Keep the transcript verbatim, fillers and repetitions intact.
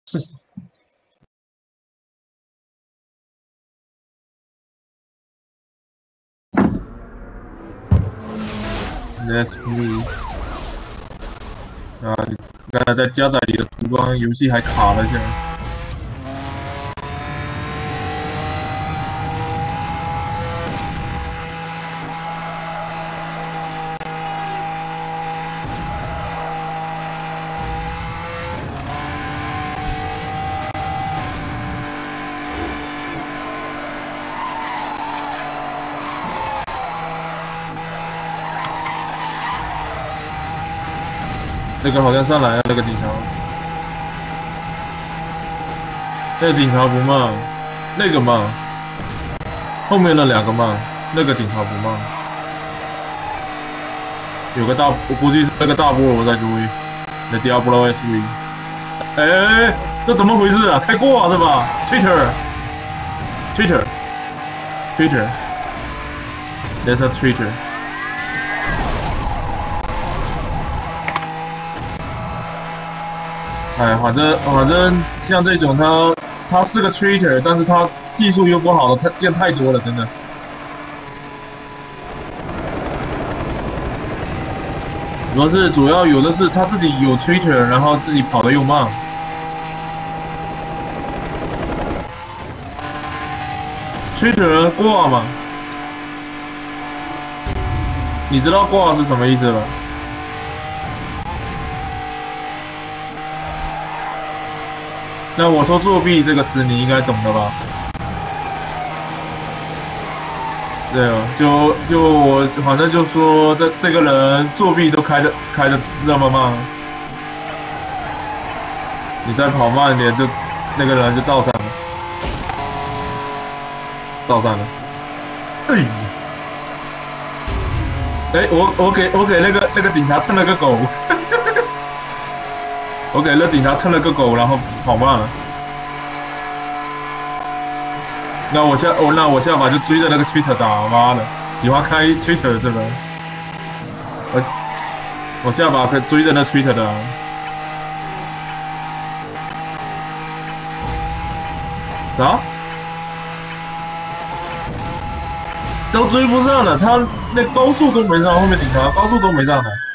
Let's move。啊，刚才在加载里的涂装游戏还卡了一下。那个好像上来了，那个警察，那个警察不慢，那个慢，后面那两个慢，那个警察不慢，有个大，我估计是那个大菠萝在追，那第二菠萝在追，哎，这怎么回事啊？开过啊，是吧 ？Traitor，Traitor，Traitor，There's a traitor。哎，反正反正像这种他他是个 traitor， 但是他技术又不好的，他见太多了，真的。主要是主要有的是他自己有 traitor， 然后自己跑得又慢。traitor 挂嘛？你知道挂是什么意思吧？那我说作弊这个词你应该懂的吧？对哦，就就我反正就说这这个人作弊都开的开的这么慢，你再跑慢一点就那个人就照上了，照上了。哎，哎，我我给我给那个那个警察蹭了个狗。我给那警察蹭了个狗，然后跑慢了。那我下我那我下把就追着那个 Twitter 打，妈的，喜欢开 Twitter 是吧？我我下把可以追着那 Twitter 的。啥？都追不上了，他那高速都没上，后面警察高速都没上的。